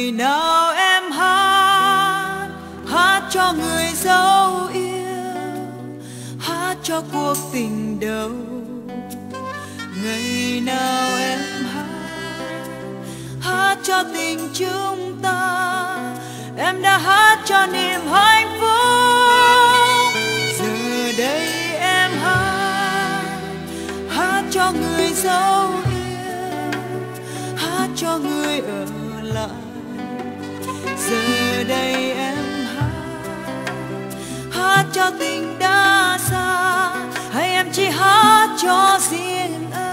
ngày nào em hát cho người dấu yêu, hát cho cuộc tình đầu. Ngày nào em hát cho tình chúng ta, em đã hát cho niềm hạnh phúc. Giờ đây em hát cho người dấu yêu, hát cho người ở lại. Giờ đây em hát cho tình đã xa, hay em chỉ hát cho riêng anh?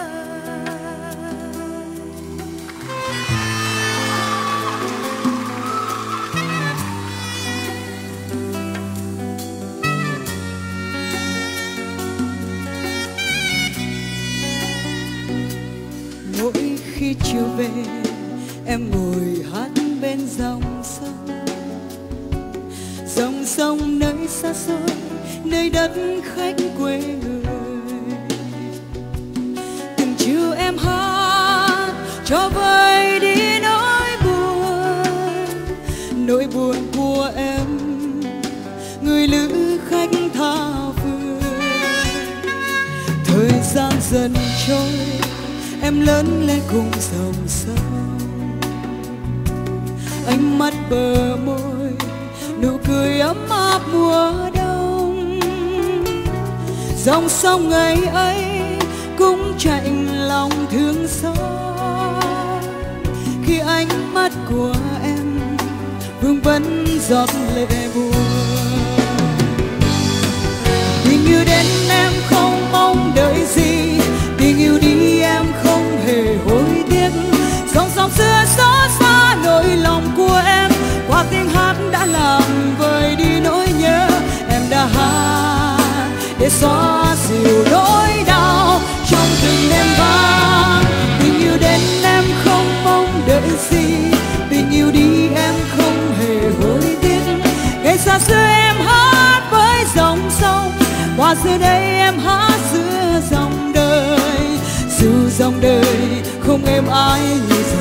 Mỗi khi chiều về em ngồi hát bên dòng sông, dòng sông nơi xa xôi, nơi đất khách quê người. Từng chiều em hát cho vơi đi nỗi buồn của em, người lữ khách tha phương. Thời gian dần trôi, em lớn lên cùng dòng sông, ánh mắt bờ môi, nụ cười ấm áp mùa đông. Dòng sông ngày ấy cũng chạnh lòng thương xót, khi ánh mắt của em vương vấn giọt lệ buồn. Tình yêu đến em không mong đợi gì, tình yêu đi em không hề hối tiếc. Dòng sông xưa xót xa nỗi lòng của em, qua tiếng hát đã làm vơi đi nỗi nhớ. Em đã hát để xóa dịu nỗi đau trong từng đêm vắng. Tình yêu đến em không mong đợi gì, tình yêu đi em không hề hối tiếc. Ngày xa xưa em hát với dòng sông, và giờ đây em hát giữa dòng đời. Dù dòng đời không êm ái như